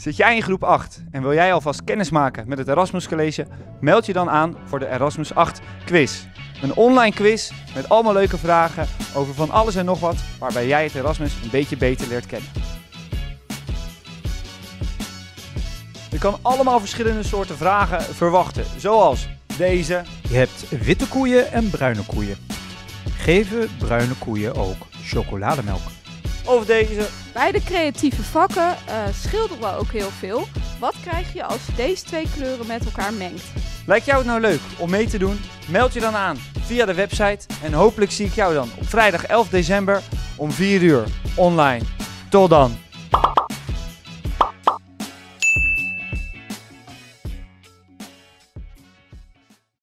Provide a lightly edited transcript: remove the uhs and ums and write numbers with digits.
Zit jij in groep 8 en wil jij alvast kennis maken met het Erasmus College? Meld je dan aan voor de Erasmus 8 quiz. Een online quiz met allemaal leuke vragen over van alles en nog wat, waarbij jij het Erasmus een beetje beter leert kennen. Je kan allemaal verschillende soorten vragen verwachten, zoals deze. Je hebt witte koeien en bruine koeien. Geven bruine koeien ook chocolademelk? Of deze. Bij de creatieve vakken schilderen we ook heel veel. Wat krijg je als je deze twee kleuren met elkaar mengt? Lijkt jou het nou leuk om mee te doen? Meld je dan aan via de website en hopelijk zie ik jou dan op vrijdag 11 december om 4 uur online. Tot dan!